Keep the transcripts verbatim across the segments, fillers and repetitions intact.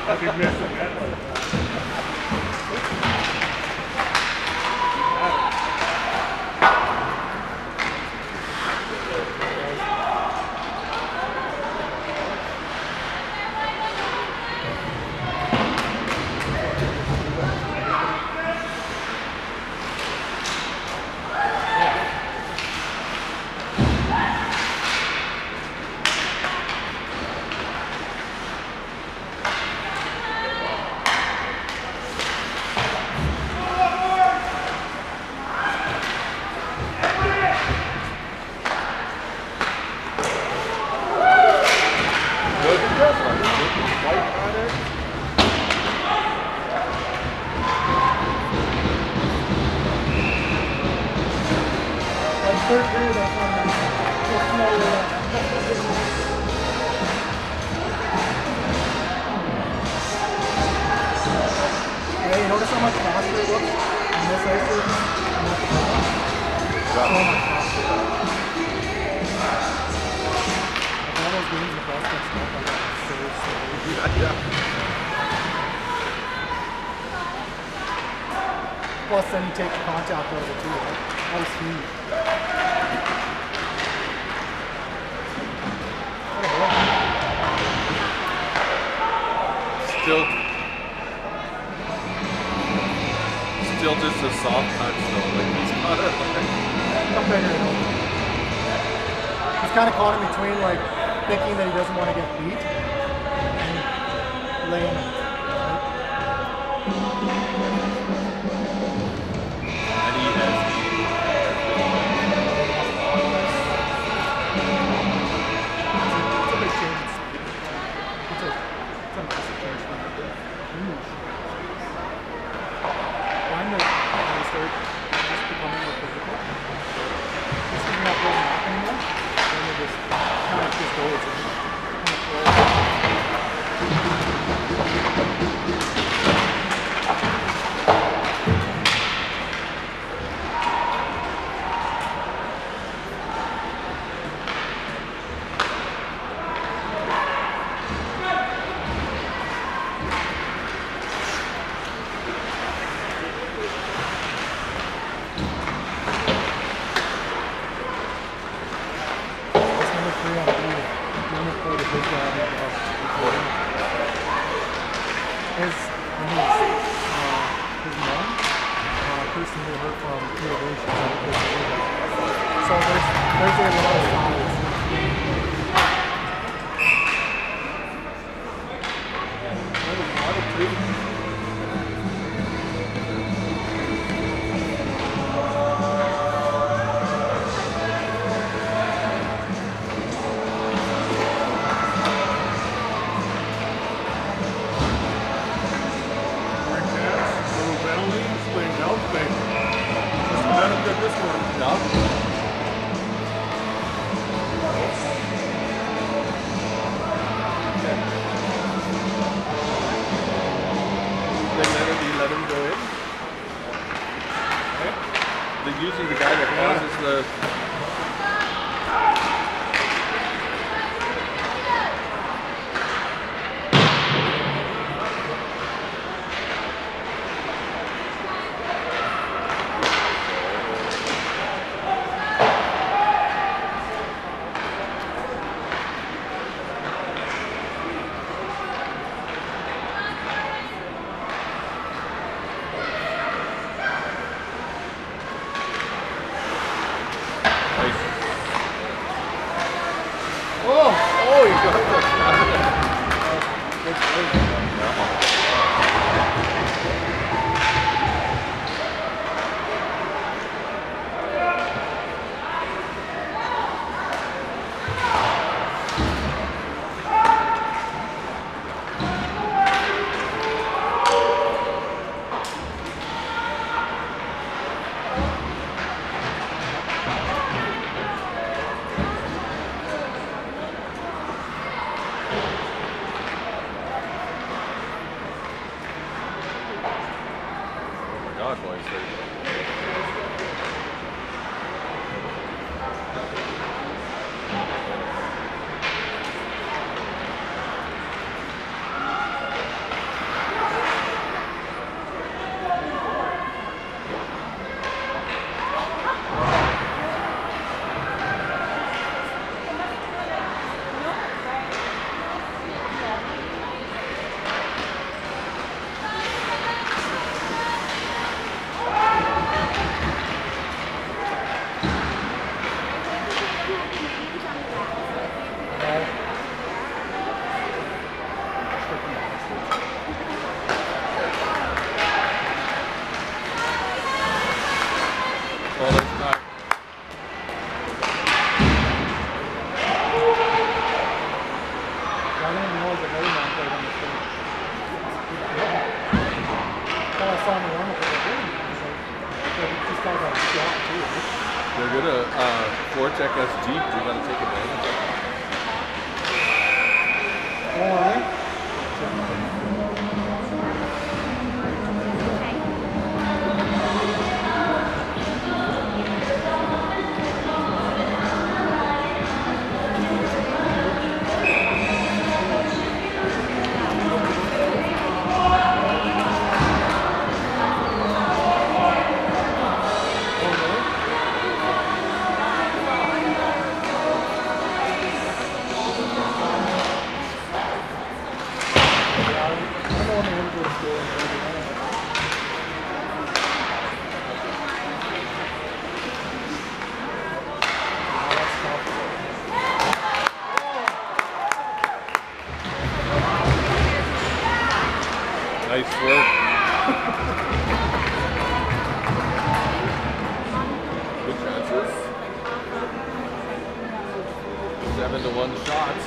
I'll be missing that one. Yeah, you notice how much faster it looks on this ice surface and not the ground? So much faster. Like all those games in the prospects stuff like that is so slow. Yeah, yeah. Plus then you take the contact out of it too, right? Ice speed. Still, still just a soft touch though. Like he's got it. I'm better at home. He's kind of caught in between, like thinking that he doesn't want to get beat and laying it. And he has. It's a big change in speed. It's a, it's a massive change from that. Huge. Find that when they start just becoming more physical. Just thinking not going back anymore. Then they just kind of just goes and kind of throw. His, and his, uh, his mom, uh, person who heard from innovation, so there's, there's a lot of styles. Usually the guy that causes the forecheck us deep, we gotta take advantage of it. Oh, are they? Nice work. Good chances. Seven to one shots.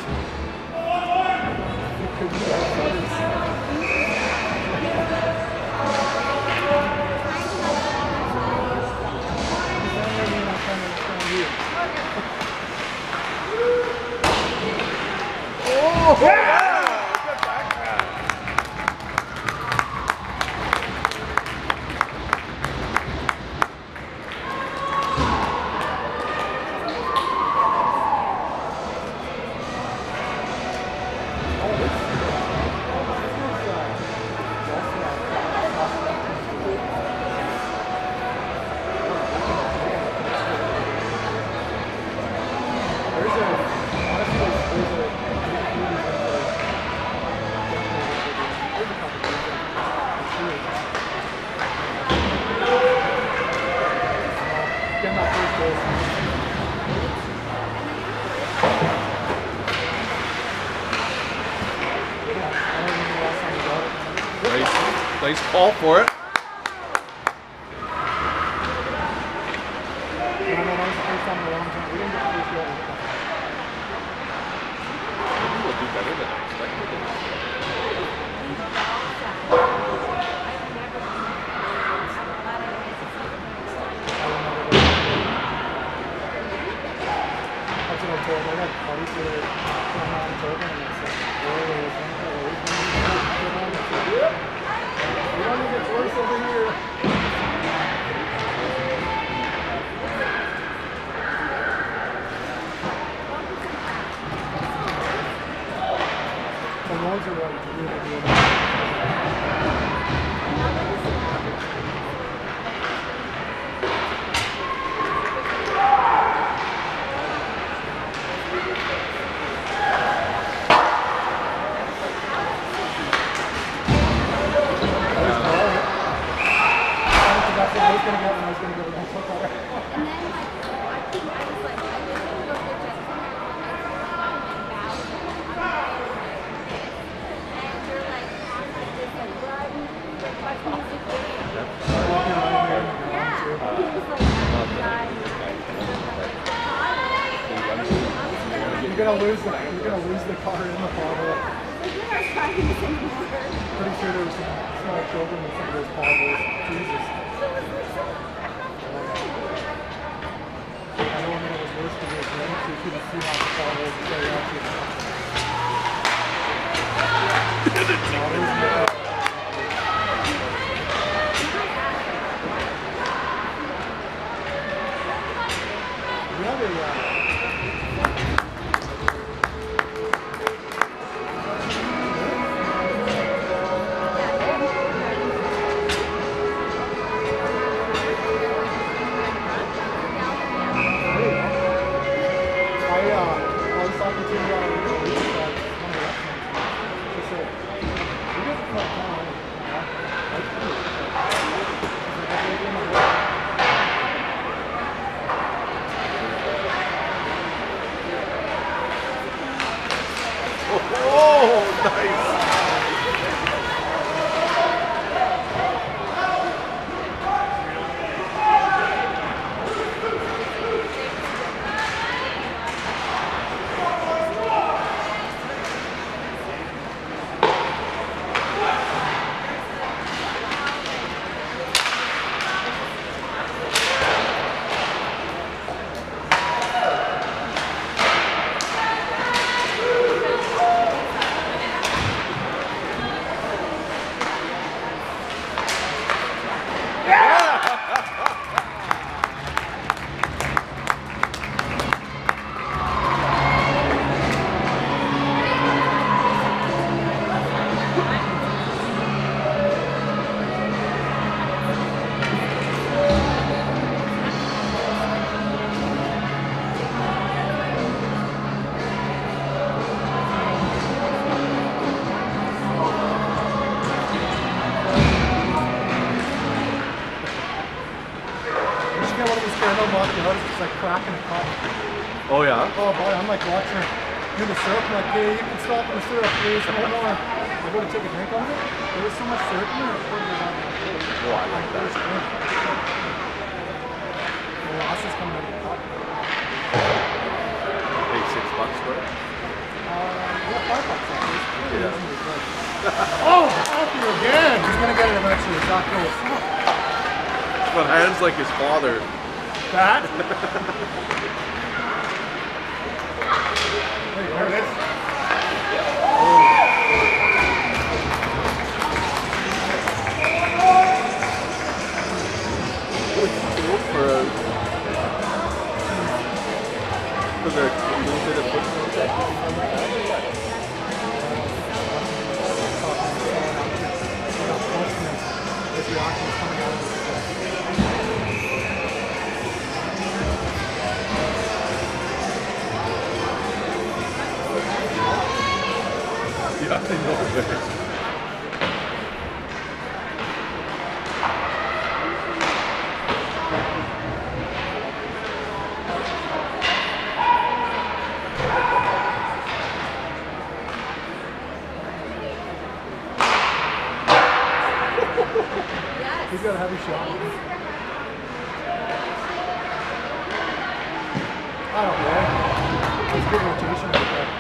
Oh! Yeah! Nice, nice call for it. Maybe we'll do better than I expected. That's what I told her. I got buddies that are going on and told them, and I said, oh, there's one that always wants to get on. I said, yep. It only gets worse over here. The roads are like really good. You're gonna lose the you're gonna lose the car in the pothole. Pretty sure there was some small children in some of those potholes. Jesus. I know when it was worse because it was raining, so you couldn't see how the potholes were very active. Really, uh, talking to uh, one of the restaurants. She said, we get She's like cracking a cup. Oh yeah? Oh boy, I'm like watching her do the syrup. I'm like, hey, you can stop the syrup, please. No more. I go to take a drink of it. There was so much syrup in there. I poured it out. Oh, I like that. The loss is coming out of the cup. Pay six bucks for it? Uh, yeah, five bucks actually. Yeah. Oh, fuck you again! He's gonna get it eventually. Exactly what's up. But hands like his father. Bad? There it is. For, a, for the little bit of football that His reaction is coming out of his yeah, I know. He's got a heavy shot. I don't know. That's good rotation right there.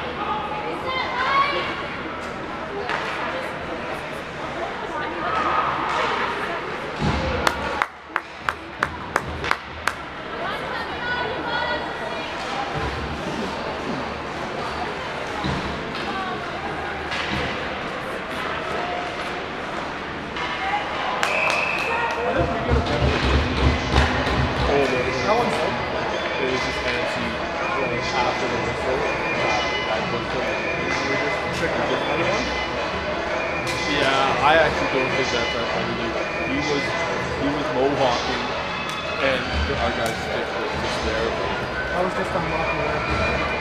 That one's It was just fancy like, after the whistle. Uh, I whistle and we were just tricked the funny one. Yeah, I actually don't think that's that funny. Like, he was he was mohawking and our guy's stick was just there. I was just unlocking there.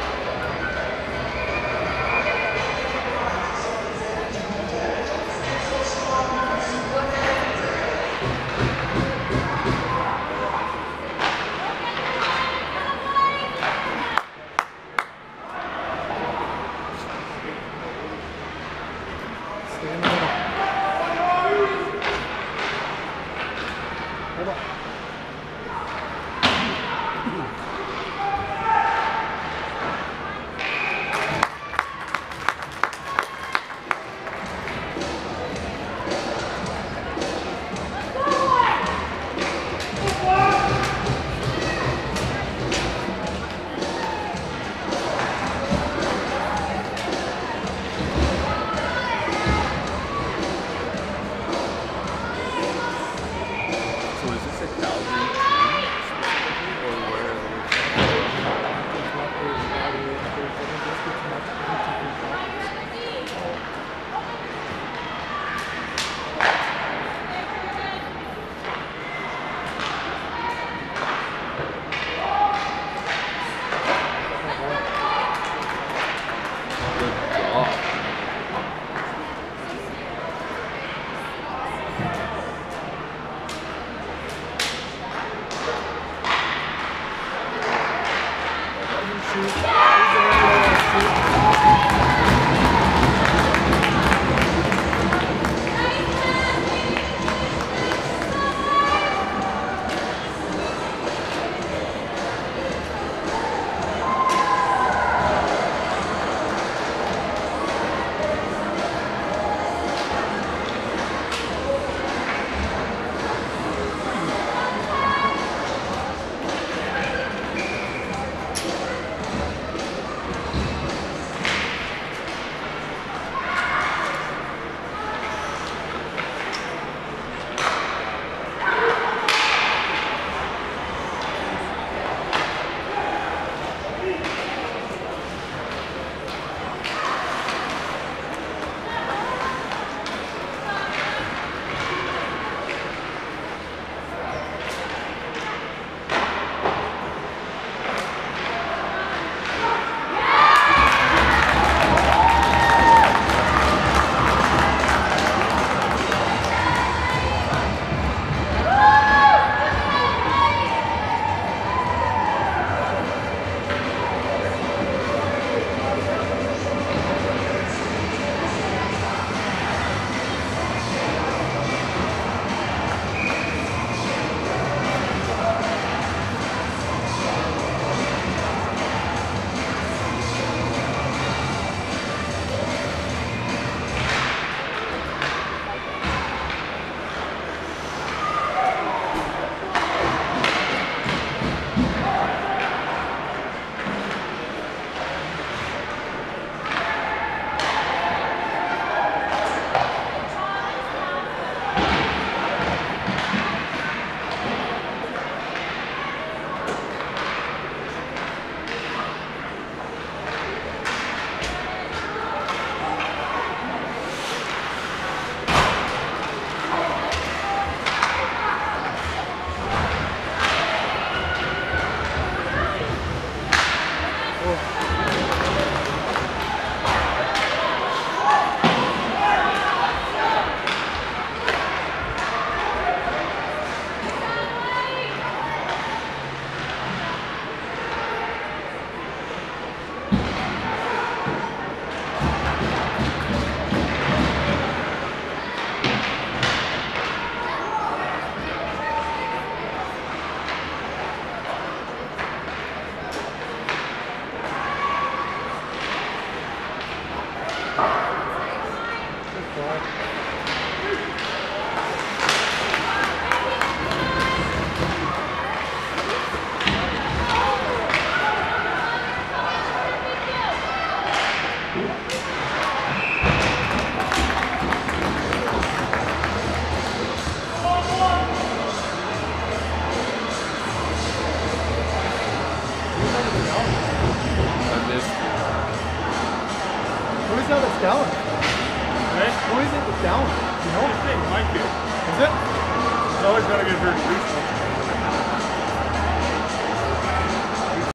Stay in the middle. Hold on. I missed. What is that that's down? Right? What is it that's down? You know? Same thing, might be. Is it? It's always got to get very loose.